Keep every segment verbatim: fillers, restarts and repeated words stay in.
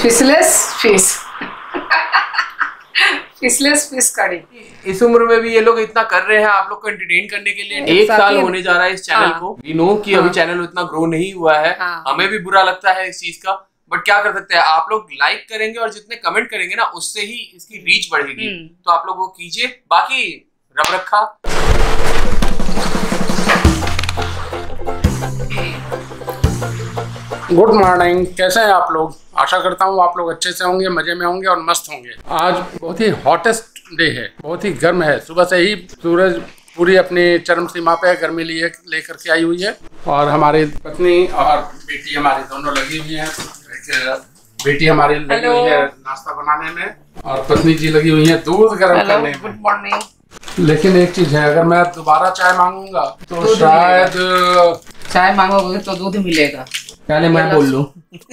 फिशलेस fish fishless fish curry. इस उम्र में भी ये लोग इतना कर रहे हैं आप लोग को एंटरटेन करने के लिए। एक साल होने जा रहा है इस चैनल हाँ। को। वी नो कि हाँ। अभी चैनल उतना ग्रो नहीं हुआ है हाँ। हमें भी बुरा लगता है इस चीज का, बट क्या कर सकते हैं। आप लोग लाइक करेंगे और जितने कमेंट करेंगे ना उससे ही इसकी रीच बढ़ेगी, तो आप लोग वो कीजिए। बाकी रब रखा। गुड मॉर्निंग, कैसे हैं आप लोग? आशा करता हूँ आप लोग अच्छे से होंगे, मजे में होंगे और मस्त होंगे। आज बहुत ही हॉटेस्ट डे है, बहुत ही गर्म है। सुबह से ही सूरज पूरी अपनी चरम सीमा पे गर्मी लिए लेकर के आई हुई है और हमारी पत्नी और बेटी हमारी दोनों लगी हुई हैं। बेटी हमारी लगी हुई है नाश्ता बनाने में और पत्नी जी लगी हुई है दूध गर्म करने में। Good morning. लेकिन एक चीज है, अगर मैं दोबारा चाय मांगूंगा तो शायद चाय मांगोगे तो दूध मिलेगा। पहले मैं बोल लूं।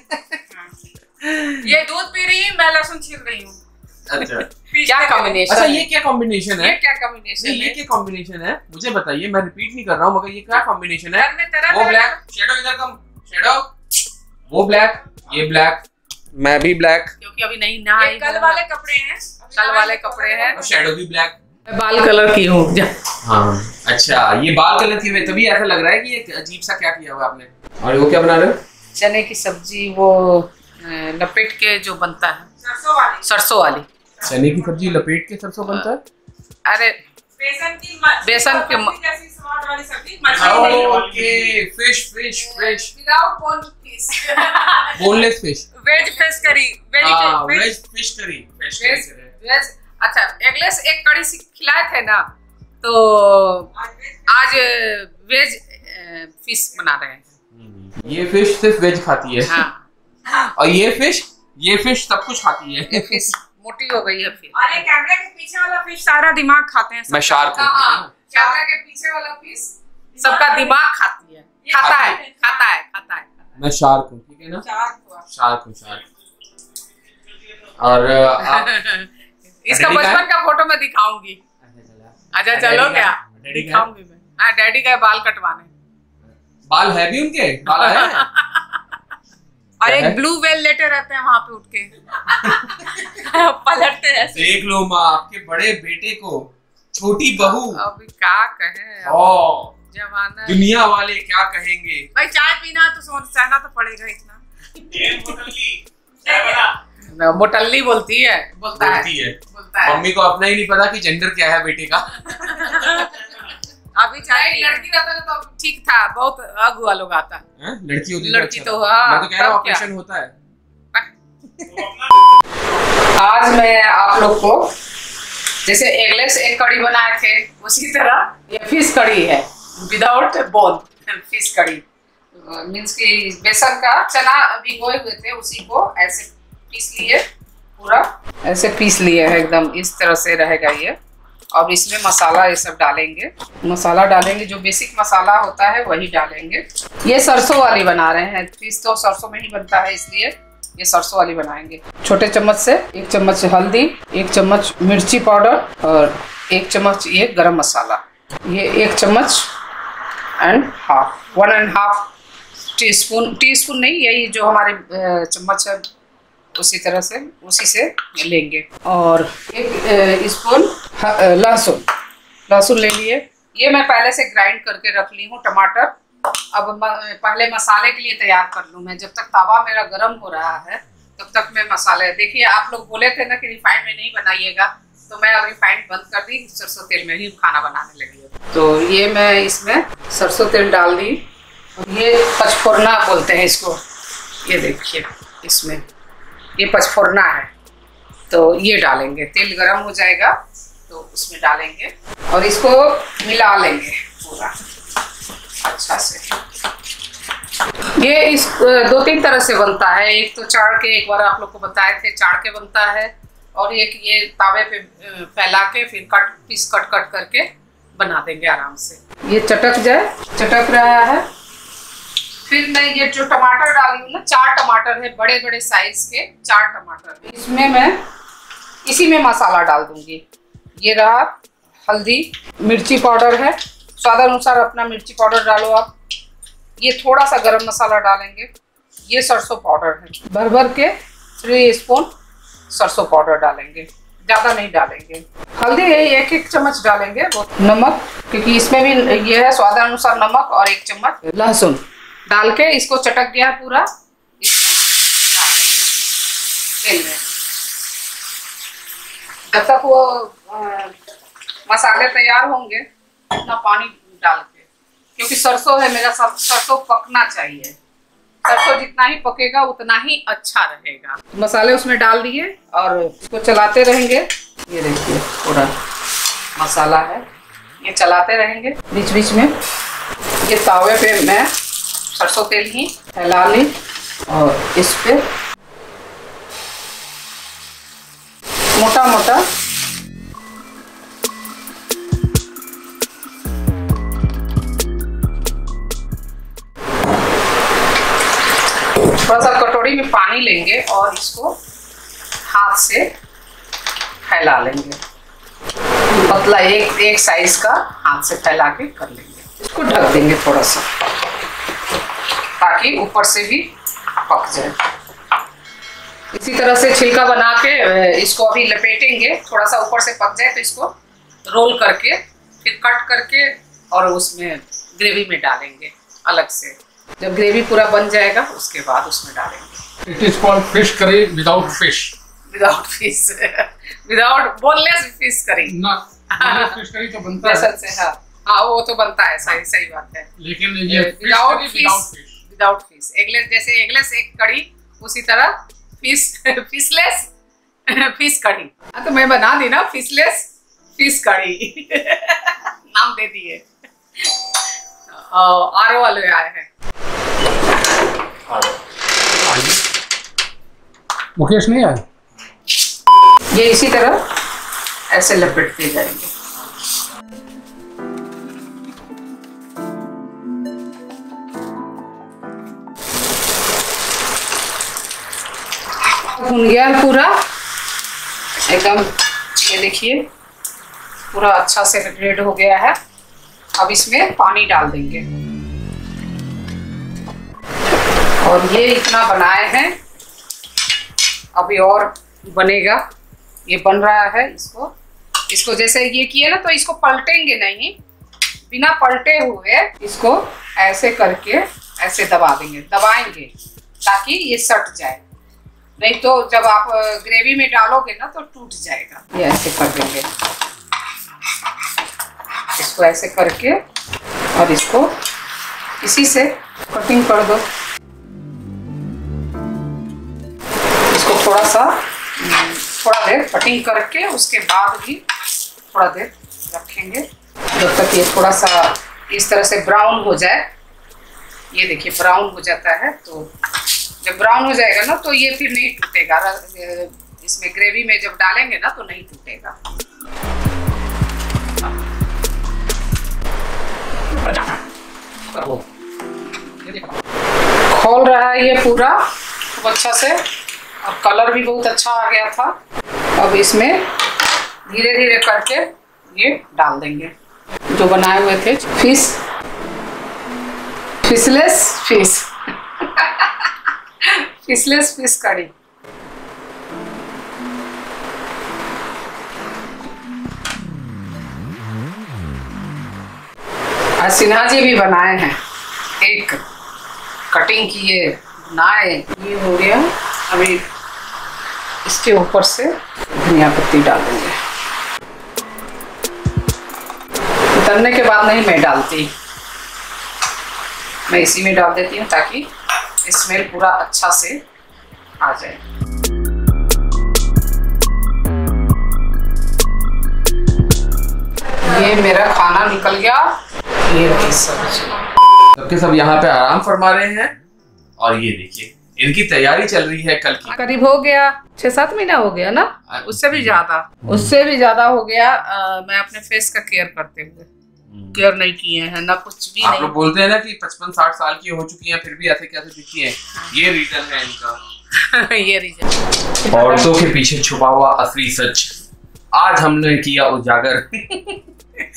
ये दूध पी रही है, मैं लहसुन छील रही हूँ। अच्छा क्या कॉम्बिनेशन? अच्छा ये क्या कॉम्बिनेशन है? ये क्या कॉम्बिनेशन है? ये क्या कॉम्बिनेशन है मुझे बताइए, मैं रिपीट नहीं कर रहा हूँ मगर ये क्या कॉम्बिनेशन है? वो ब्लैक, शेडो इधर कम, शेडो। वो ब्लैक, ये ब्लैक, मैं भी ब्लैक क्योंकि अभी नहीं नहाई। कल वाले कपड़े हैं, कल वाले कपड़े हैं। और शेडो भी ब्लैक। बाल कलर की हूँ। हाँ अच्छा, ये बाल कलर की हुए तभी ऐसा लग रहा है कि एक अजीब सा क्या किया हुआ आपने। और वो क्या बना रहे हो? चने की सब्जी, वो लपेट के जो बनता है, सरसों वाली। सरसों वाली चने की सब्जी लपेट के सरसों बनता है। अरे बेसन की बेसन के जैसी स्वाद वाली सब्जी। Okay, fish fish fish without bone fish, boneless fish, veg fish curry, veg fish curry, veg veg. अच्छा, एगलेस एक कड़ी सी खिलाए थे ना, तो आज वेज फिश बना रहे हैं। ये फिश सिर्फ वेज खाती है हाँ। और ये फिश ये फिश सब कुछ खाती है। ये फिश मोटी हो गई है फिर। और ये कैमरे के पीछे वाला फिश सारा दिमाग खाते हैं। मैं शार्क हूँ। कैमरे के पीछे वाला फिश सबका दिमाग खाती है, खाता है खाता है खाता है। मैं शार्क हूँ, ठीक है ना? शार्क हूँ, शार्क। और इसका बचपन का फोटो मैं दिखाऊंगी। अच्छा चलो क्या दिखाऊंगी मैं। हाँ, डैडी का बाल कटवाने। बाल है भी उनके? बाल है। और एक ब्लू वेल लेटे रहते हैं वहां पे उठ के पलटते हैं। देख लो माँ, आपके बड़े बेटे को छोटी बहू। अभी क्या कहे, जमाना दुनिया वाले क्या कहेंगे। भाई चाय पीना तो सोच सहना तो पड़ेगा इतना। मोटल्ली बोलती है, बोलता बोलती है, बोलता है। मम्मी को अपना ही नहीं पता कि जेंडर क्या है बेटे का। अभी चाहे लड़की रहता है तो ठीक था, बहुत अगुआ लोग आता है। लड़की होती लड़की तो हाँ, मैं तो कह रहा हूँ ऑपरेशन होता है। आज मैं आप लोग को जैसे एगलेस एक कड़ी बनाए थे उसी तरह ये फिश कड़ी है, विदाउट बोन फिश कड़ी। मीन्स कि बेसन का चना भिगोए हुए थे, उसी को ऐसे पीस लिए, पूरा ऐसे पीस लिए है एकदम। इस तरह से रहेगा ये। और इसमें मसाला ये सब डालेंगे, मसाला डालेंगे जो बेसिक मसाला होता है वही डालेंगे। ये सरसों वाली बना रहे हैं, फिश तो सरसों में ही बनता है, इसलिए ये सरसों वाली बनाएंगे। छोटे चम्मच से एक चम्मच हल्दी, एक चम्मच मिर्ची पाउडर और एक चम्मच ये गरम मसाला। ये एक चम्मच and half, one and half teaspoon, teaspoon नहीं, यही जो हमारे चम्मच है उसी तरह से उसी से लेंगे। और एक स्पून लहसुन लहसुन ले लिए। ये मैं पहले से ग्राइंड करके रख ली हूँ। टमाटर अब पहले मसाले के लिए तैयार कर लूँ मैं। जब तक तावा मेरा गर्म हो रहा है तब तक मैं मसाले, देखिए आप लोग बोले थे ना कि रिफाइंड में नहीं बनाइएगा, तो मैं अब रिफाइंड बंद कर दी, सरसों तेल में ही खाना बनाने लगी। तो ये मैं इसमें सरसों तेल डाल दी। ये पचफोरना बोलते हैं इसको। ये देखिए इसमें ये पचफोरना है, तो ये डालेंगे। तेल गरम हो जाएगा तो उसमें डालेंगे और इसको मिला लेंगे पूरा अच्छा से। ये इस दो तीन तरह से बनता है। एक तो चाड़ के, एक बार आप लोग को बताए थे, चाड़ के बनता है। और एक ये तावे पे फैला के फिर कट पीस कट कट करके बना देंगे आराम से। ये चटक जाए, चटक रहा है। फिर मैं ये जो टमाटर डाली हूँ ना, चार टमाटर है, बड़े बड़े साइज के चार टमाटर। इसमें मैं इसी में मसाला डाल दूंगी। ये रहा हल्दी, मिर्ची पाउडर है, स्वाद अनुसार अपना मिर्ची पाउडर डालो आप। ये थोड़ा सा गरम मसाला डालेंगे। ये सरसों पाउडर है, भर भर के थ्री स्पून सरसों पाउडर डालेंगे, ज्यादा नहीं डालेंगे। हल्दी यही एक एक चम्मच डालेंगे। नमक, क्योंकि इसमें भी ये है स्वाद अनुसार नमक, और एक चम्मच लहसुन डाल के इसको चटक गया पूरा, इसमें डाल देंगे तेल में। जब तक वो आ, मसाले तैयार होंगे उतना पानी डाल के, क्योंकि सरसों है मेरा, सरसों पकना चाहिए। सरसों जितना ही पकेगा उतना ही अच्छा रहेगा। मसाले उसमें डाल दिए और इसको चलाते रहेंगे। ये देखिए पूरा मसाला है, ये चलाते रहेंगे बीच बीच में। ये तावे पे मैं सरसों तेल ही फैला ली और इस पे मोटा मोटा थोड़ा सा कटोरी में पानी लेंगे और इसको हाथ से फैला लेंगे। पतला एक एक साइज का हाथ से फैला के कर लेंगे। इसको ढक देंगे थोड़ा सा, ताकि ऊपर से भी पक जाए। इसी तरह से छिलका बना के इसको अभी लपेटेंगे, थोड़ा सा ऊपर से पक जाए तो इसको रोल करके फिर कट करके और उसमें ग्रेवी में डालेंगे अलग से। जब ग्रेवी पूरा बन जाएगा उसके बाद उसमें डालेंगे। It is called fish curry without fish. Without fish, without boneless fish curry ना, फिश करी तो बनता है से। हाँ हाँ, वो तो बनता है, सही सही बात है। लेकिन ये without fish, without fish eggless, जैसे एगलेस एक कड़ी, उसी तरह फिश फिशलेस फिश कड़ी। हाँ तो मैं बना दी ना, फिशलेस फिश कड़ी नाम दे दिए। आर वाले आए हैं। मुकेश नहीं आया। ये इसी तरह ऐसे लपेटते जाएंगे। भुन गया पूरा एकदम, ये देखिए पूरा अच्छा से रेड हो गया है। अब इसमें पानी डाल देंगे और ये इतना बनाए हैं, अभी और बनेगा। ये बन रहा है, इसको इसको जैसे ये किए ना तो इसको पलटेंगे नहीं, बिना पलटे हुए इसको ऐसे करके ऐसे दबा देंगे, दबाएंगे ताकि ये सट जाए, नहीं तो जब आप ग्रेवी में डालोगे ना तो टूट जाएगा। ये ऐसे कर देंगे, इसको ऐसे करके और इसको इसी से कटिंग कर दो। इसको थोड़ा सा थोड़ा देर कटिंग करके उसके बाद भी थोड़ा देर रखेंगे, जब तक ये थोड़ा सा इस तरह से ब्राउन हो जाए। ये देखिए ब्राउन हो जाता है, तो जब ब्राउन हो जाएगा ना तो ये फिर नहीं टूटेगा। इसमें ग्रेवी में जब डालेंगे ना तो नहीं टूटेगा। खोल रहा है ये पूरा खूब अच्छा से, और कलर भी बहुत अच्छा आ गया था। अब इसमें धीरे धीरे करके ये डाल देंगे जो बनाए हुए थे fish, fishless fish fishless fish कड़ी। आज सिन्हा जी भी बनाए हैं, एक कटिंग किए बनाए। ये हो गया, अभी इसके ऊपर से धनिया पत्ती डाल देंगे। उतरने के बाद नहीं मैं डालती, मैं इसी में डाल देती हूँ ताकि स्मेल पूरा अच्छा से आ जाए। ये मेरा खाना निकल गया। ये रही सब्जी। सबके सब यहाँ पे आराम फरमा रहे हैं, और ये देखिए इनकी तैयारी चल रही है कल की। करीब हो गया छह सात महीना हो गया ना, उससे भी ज्यादा उससे भी ज्यादा हो गया। आ, मैं अपने फेस का केयर करते हुए, केयर नहीं किए हैं ना कुछ भी। आप लोग बोलते हैं ना कि पचपन साठ साल की हो चुकी हैं फिर भी ऐसे कैसे दिखती हैं, ये रीजन है इनका। ये रीजन औरतों के पीछे छुपा हुआ असली सच आज हमने किया उजागर।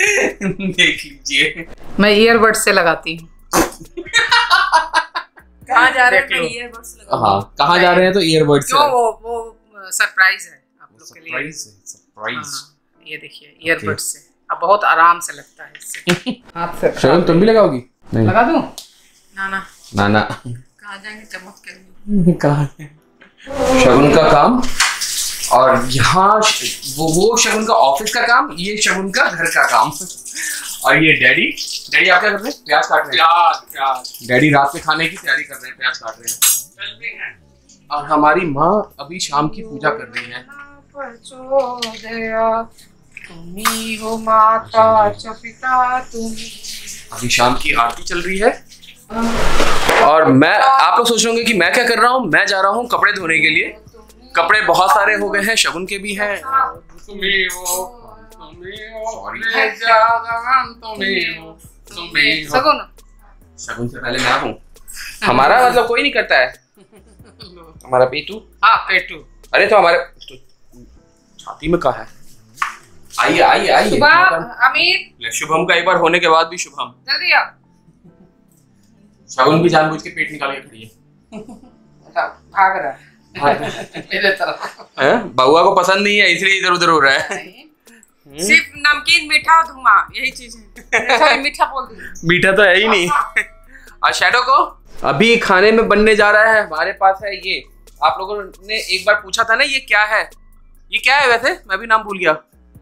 देख लीजिए, मैं ईयरबड से लगाती हूँ। कहाँ जा रहे हैं ईयरबड्स लगा। हाँ कहाँ जा रहे हैं तो ईयरबड्स। क्यों वो वो सरप्राइज है आप लोग के लिए। Surprise surprise. ये देखिए ईयरबड्स से अब बहुत आराम से लगता है इससे। हाथ से शगुन तुम भी लगाओगी? नहीं लगा दूं? ना ना ना ना कहाँ जाएंगे चमक के लिए। कहाँ है शगुन का काम और यहाँ वो वो शगुन का ऑफिस का काम, ये शगुन का घर का काम। और ये डैडी डैडी आप क्या कर रहे हैं? प्याज काट रहे हैं। प्याज प्याज डैडी रात के खाने की तैयारी कर रहे हैं, प्याज काट रहे हैं। और हमारी माँ अभी शाम की पूजा कर रही है। तुम्ही हो माता च पिता तुम्ही। अभी शाम की आरती चल रही है और मैं आप लोग सोच रहे होंगे कि मैं क्या कर रहा हूँ। मैं जा रहा हूँ कपड़े धोने के लिए। कपड़े बहुत सारे हो गए हैं, शगुन के भी हैं। तुम्ही हो तुम्ही हो ले जागरण तुम्ही हो तुम्ही हो। सगुन शगुन से पहले मैं हूँ। हमारा मतलब कोई नहीं करता है। हमारा पेटू। हाँ पेटू। अरे तो हमारे तो छाती में कहा है। आइए आइए आइए। शुभम अमित। शुभम का एक बार होने के बाद भी शुभम। जल्दी आओ। शगुन भी जानबूझ के पेट निकाल के खड़ी है। भाग रहा है मेरे तरफ। हैं? बउआ को पसंद नहीं है इसलिए इधर उधर हो रहा है। सिर्फ नमकीन मीठा और धुआं यही चीज है। मीठा बोल दी। मीठा तो है ही नहीं। और शैडो को अभी खाने में बनने जा रहा है। हमारे पास है ये, आप लोगों ने एक बार पूछा था ना ये क्या है। ये क्या है वैसे मैं भी नाम भूल गया।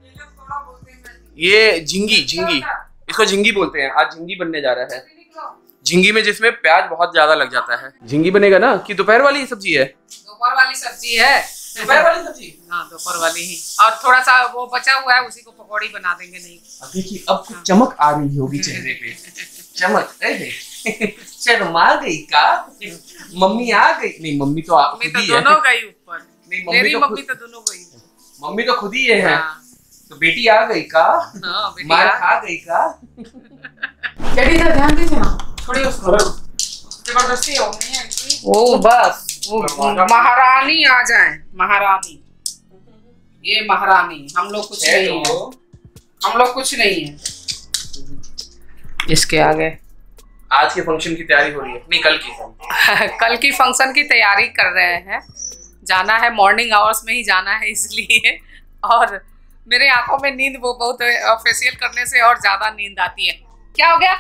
ये झिंगी झिंगी इसको झिंगी बोलते हैं। आज झिंगी बनने जा रहा है। झिंगी में जिसमें प्याज बहुत ज्यादा लग जाता है। झिंगी बनेगा ना कि दोपहर वाली सब्जी है? दोपहर वाली सब्जी है। दोपहर वाली सब्जी? हाँ दोपहर वाली ही। और थोड़ा सा वो बचा हुआ है उसी को पकौड़ी बना देंगे। नहीं अब देखिए अब कुछ चमक आ रही होगी चेहरे पे। चमक शर्मा गई का? मम्मी आ गई? नहीं मम्मी तो मम्मी तो दोनों गई ऊपर। नहीं मेरी मम्मी तो दोनों गई। मम्मी तो खुद ही है। तो बेटी आ गई का? हाँ बेटी मार खा गई का? डैडी इधर ध्यान दीजिए ना, थोड़ी उसको जबरदस्ती हो नहीं है। ओ बस वो महारानी आ जाए। महारानी ये महारानी। हम लोग कुछ नहीं है। हम लोग कुछ नहीं है इसके आगे। आज के फंक्शन की तैयारी हो रही है? नहीं कल की। कल की फंक्शन की तैयारी कर रहे हैं। जाना है मॉर्निंग आवर्स में ही जाना है इसलिए। और मेरे आंखों में नींद वो बहुत फेशियल करने से और ज्यादा नींद आती है। क्या हो गया?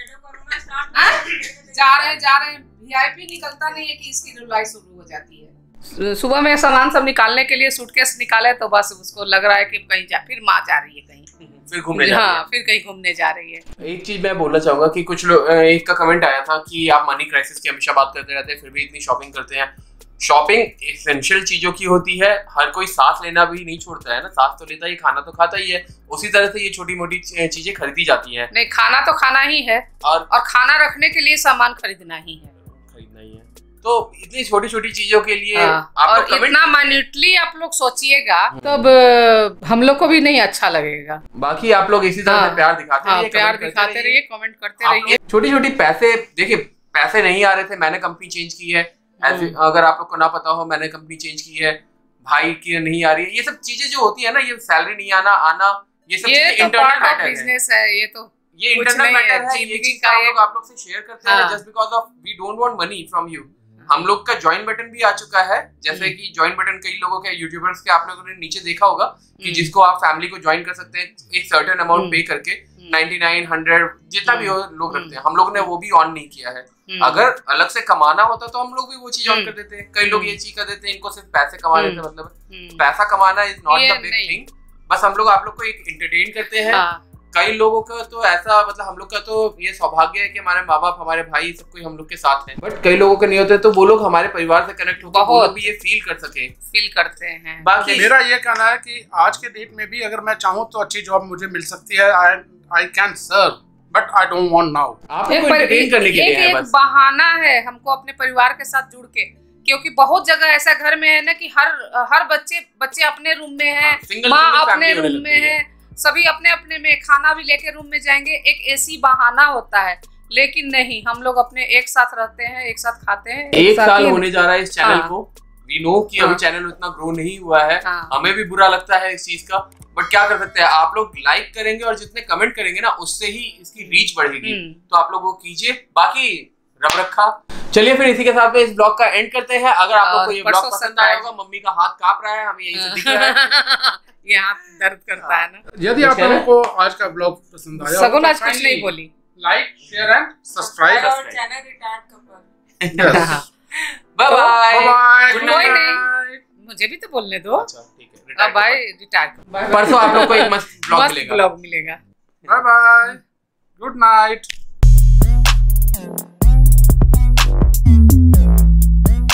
आ? जा रहे हैं जा रहे हैं। वीआईपी निकलता नहीं है कि इसकी रुलाई शुरू हो जाती है। सुबह में सामान सब निकालने के लिए सूटकेस निकाले तो बस उसको लग रहा है कि कहीं जा फिर माँ जा रही है कहीं। फिर घूमने जा रही है। हाँ फिर कहीं घूमने जा रही है। एक चीज मैं बोलना चाहूंगा कि कुछ लोग, एक का कमेंट आया था कि आप मनी क्राइसिस की हमेशा बात करते रहते हैं फिर भी इतनी शॉपिंग करते हैं। शॉपिंग एसेंशियल चीजों की होती है। हर कोई सांस लेना भी नहीं छोड़ता है ना। सांस तो लेता ही, खाना तो खाता ही है। उसी तरह से ये छोटी मोटी चीजें खरीदी जाती हैं। नहीं खाना तो खाना ही है और और खाना रखने के लिए सामान खरीदना ही है। खरीदना ही है। तो इतनी छोटी छोटी चीजों के लिए हाँ, आप और कमेंट इतना माइन्यूटली आप लोग सोचिएगा तो अब हम लोग को भी नहीं अच्छा लगेगा। बाकी आप लोग इसी तरह हाँ, से प्यार दिखाते हाँ, रहिए, प्यार दिखाते रहिए, कमेंट करते रहिए। छोटी छोटी पैसे देखिए, पैसे नहीं आ रहे थे, मैंने कंपनी चेंज की है। ऐसे अगर आप लोग को ना पता हो, मैंने कंपनी चेंज की है, भाई की नहीं आ रही है। ये सब चीजें जो होती है ना, ये सैलरी नहीं आना आना ये सब ये तो इंटरनल मैटर है। बिजनेस है। ये तो ये इंटरनल मैटर है। ये चीज का हम लोग आप लोग से शेयर करते हैं just because of we don't want money from you. हम लोग का ज्वाइन बटन भी आ चुका है। जैसे कि ज्वाइन बटन कई लोगों के यूट्यूबर्स के आप लोगों ने नीचे देखा होगा कि जिसको आप फैमिली को ज्वाइन कर सकते हैं एक सर्टेन अमाउंट पे करके निन्यानवे, हंड्रेड जितना भी हो लोग रखते हैं। हम लोग ने वो भी ऑन नहीं किया है। अगर अलग से कमाना होता तो हम लोग भी वो चीज ऑन कर देते हैं। कई लोग ये चीज कर देते हैं, इनको सिर्फ पैसे कमाने से मतलब। पैसा कमाना is not the big thing. बस हम लोग आप लोग को एक एंटरटेन करते हैं। कई लोगों का तो ऐसा मतलब हम लोग का तो ये सौभाग्य है कि हमारे माँ बाप, हमारे भाई, सब कोई हम लोग के साथ हैं। बट कई लोगों का नहीं होता, तो वो लोग हमारे परिवार से कनेक्ट होकर वो लोग भी ये फील कर सके, फील करते हैं। बाकी मेरा ये कहना है कि आज के डेट में भी अगर मैं चाहूँ तो अच्छी जॉब मुझे मिल सकती है। I I can serve but I don't want now. आपको एंटरटेन करने के लिए है बस। बहाना है हमको अपने परिवार के साथ जुड़ के, क्योंकि बहुत जगह ऐसा घर में है ना कि हर हर बच्चे बच्चे अपने रूम में है, माँ अपने रूम में है, सभी अपने अपने में, खाना भी लेके रूम में जाएंगे। एक ऐसी बहाना होता है, लेकिन नहीं, हम लोग अपने एक साथ रहते हैं, एक साथ खाते हैं। एक, एक साल होने जा रहा है इस चैनल को। वी नो कि अभी चैनल उतना ग्रो नहीं हुआ है। हमें भी बुरा लगता है इस चीज का, बट क्या कर सकते हैं। आप लोग लाइक करेंगे और जितने कमेंट करेंगे ना, उससे ही इसकी रीच बढ़ेगी। तो आप लोग वो कीजिए। बाकी रब रखा। चलिए फिर इसी के साथ में इस ब्लॉग का एंड करते हैं। अगर आप लोग को ये ब्लॉग परसों पसंद आया होगा, मम्मी का हाथ कांप रहा है, हमें यहीं से दिख रहा है। ये हाथ दर्द करता है ना। यदि आप लोगों को आज का ब्लॉग पसंद आया सगुन आज कुछ नहीं बोली। Like, share and subscribe. Channel retired couple. Bye bye, bye, good night. मुझे भी तो बोलने दो। अच्छा ठीक है, बाय रिटायर्ड। परसों आप लोग को एक मस्त ब्लॉग मिलेगा। ब्लॉग मिलेगा। Bye bye, good night.